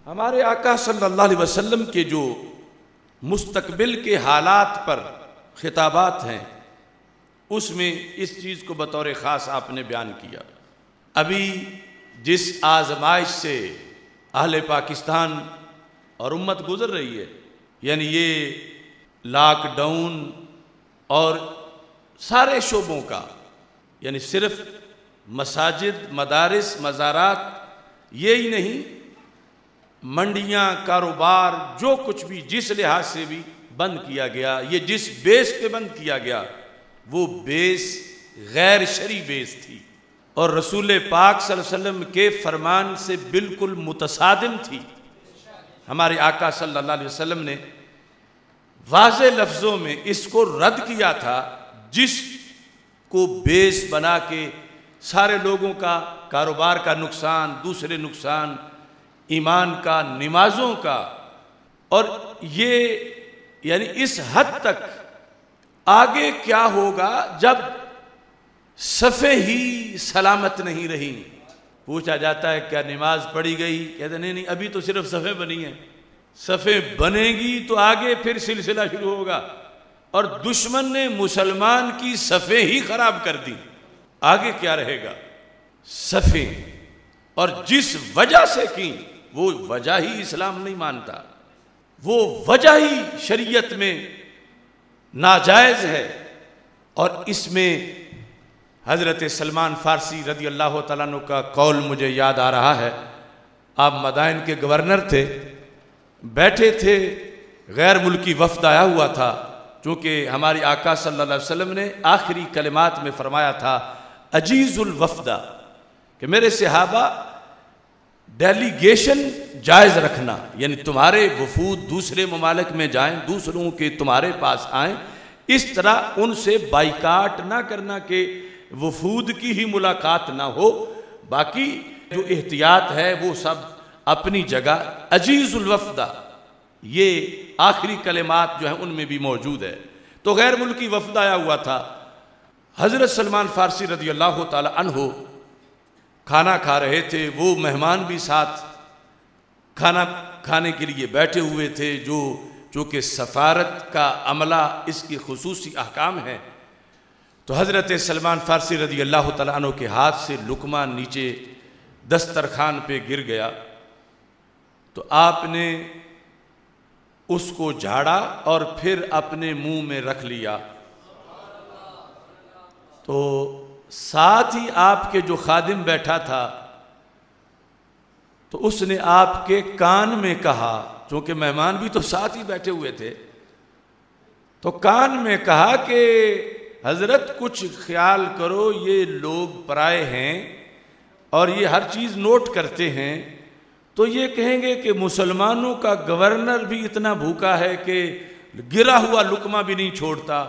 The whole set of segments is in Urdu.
ہمارے آقا صلی اللہ علیہ وسلم کے جو مستقبل کے حالات پر خطابات ہیں اس میں اس چیز کو بطور خاص آپ نے بیان کیا۔ ابھی جس آزمائش سے اہل پاکستان اور امت گزر رہی ہے، یعنی یہ لاک ڈاؤن اور سارے شعبوں کا، یعنی صرف مساجد، مدارس، مزارات یہی نہیں، منڈیاں، کاروبار، جو کچھ بھی جس لحاظ سے بھی بند کیا گیا، یہ جس بیس پہ بند کیا گیا وہ بیس غیر شرعی بیس تھی اور رسول پاک صلی اللہ علیہ وسلم کے فرمان سے بالکل متصادم تھی۔ ہمارے آقا صلی اللہ علیہ وسلم نے واضح لفظوں میں اس کو رد کیا تھا، جس کو بیس بنا کے سارے لوگوں کا کاروبار کا نقصان، دوسرے نقصان، ایمان کا، نمازوں کا، اور یہ یعنی اس حد تک آگے کیا ہوگا جب صفیں ہی سلامت نہیں رہی۔ پوچھا جاتا ہے کیا نماز پڑھی گئی؟ کہتے نہیں ابھی تو صرف صفیں بنی ہیں، صفیں بنے گی تو آگے پھر سلسلہ شروع ہوگا، اور دشمن نے مسلمان کی صفیں ہی خراب کر دی، آگے کیا رہے گا؟ صفیں، اور جس وجہ سے کی وہ وجہ ہی اسلام نہیں مانتا، وہ وجہ ہی شریعت میں ناجائز ہے۔ اور اس میں حضرت سلمان فارسی رضی اللہ تعالیٰ عنہ کا قول مجھے یاد آ رہا ہے۔ آپ مدائن کے گورنر تھے، بیٹھے تھے، غیر ملکی وفد آیا ہوا تھا، چونکہ ہماری آقا صلی اللہ علیہ وسلم نے آخری کلمات میں فرمایا تھا عجیز الوفدہ، کہ میرے صحابہ ڈیلیگیشن جائز رکھنا، یعنی تمہارے وفود دوسرے ممالک میں جائیں، دوسروں کے تمہارے پاس آئیں، اس طرح ان سے بائیکاٹ نہ کرنا کہ وفود کی ہی ملاقات نہ ہو، باقی جو احتیاط ہے وہ سب اپنی جگہ۔ عجیز الوفدہ، یہ آخری کلمات جو ہیں ان میں بھی موجود ہے۔ تو غیر ملکی وفد آیا ہوا تھا، حضرت سلمان فارسی رضی اللہ تعالی عنہ کھانا کھا رہے تھے، وہ مہمان بھی ساتھ کھانا کھانے کے لیے بیٹھے ہوئے تھے، جو چونکہ سفارت کا عملہ اس کی خصوصی احکام ہے۔ تو حضرت سلمان فارسی رضی اللہ تعالیٰ عنہ کے ہاتھ سے لقمہ نیچے دسترخوان پہ گر گیا، تو آپ نے اس کو جھاڑا اور پھر اپنے منہ میں رکھ لیا۔ تو ساتھ ہی آپ کے جو خادم بیٹھا تھا تو اس نے آپ کے کان میں کہا، چونکہ مہمان بھی تو ساتھ ہی بیٹھے ہوئے تھے، تو کان میں کہا کہ حضرت کچھ خیال کرو، یہ لوگ پرائے ہیں اور یہ ہر چیز نوٹ کرتے ہیں، تو یہ کہیں گے کہ مسلمانوں کا گورنر بھی اتنا بھوکا ہے کہ گرا ہوا لقمہ بھی نہیں چھوڑتا۔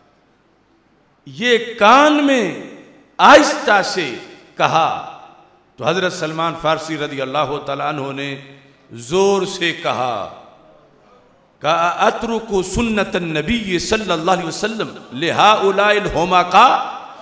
یہ کان میں آہستہ سے کہا تو حضرت سلمان فارسی رضی اللہ تعالیٰ عنہ نے زور سے کہا اترک سنت النبی صلی اللہ علیہ وسلم لہؤلاء الحمقاء،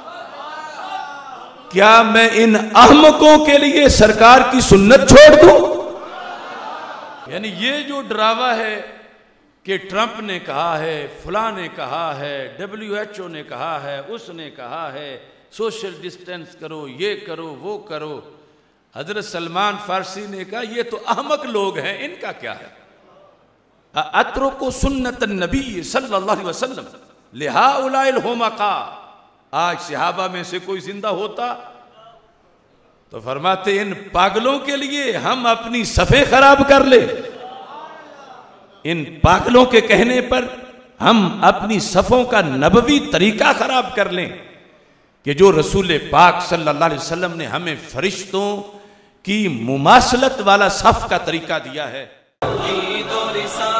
کیا میں ان احمقوں کے لیے سرکار کی سنت چھوڑ دوں؟ یعنی یہ جو ڈراوا ہے کہ ٹرمپ نے کہا ہے، فلاں نے کہا ہے، WHO نے کہا ہے، اس نے کہا ہے سوشل ڈسٹینس کرو، یہ کرو، وہ کرو، حضرت سلمان فارسی نے کہا یہ تو احمق لوگ ہیں، ان کا کیا ہے؟ اترک سنت النبی صلی اللہ علیہ وسلم لہؤلاء الحمقاء۔ آج صحابہ میں سے کوئی زندہ ہوتا تو فرماتے ان پاگلوں کے لیے ہم اپنی صفیں خراب کر لیں، ان پاگلوں کے کہنے پر ہم اپنی صفوں کا نبوی طریقہ خراب کر لیں، کہ جو رسول پاک صلی اللہ علیہ وسلم نے ہمیں فرشتوں کی مماثلت والا صف کا طریقہ دیا ہے۔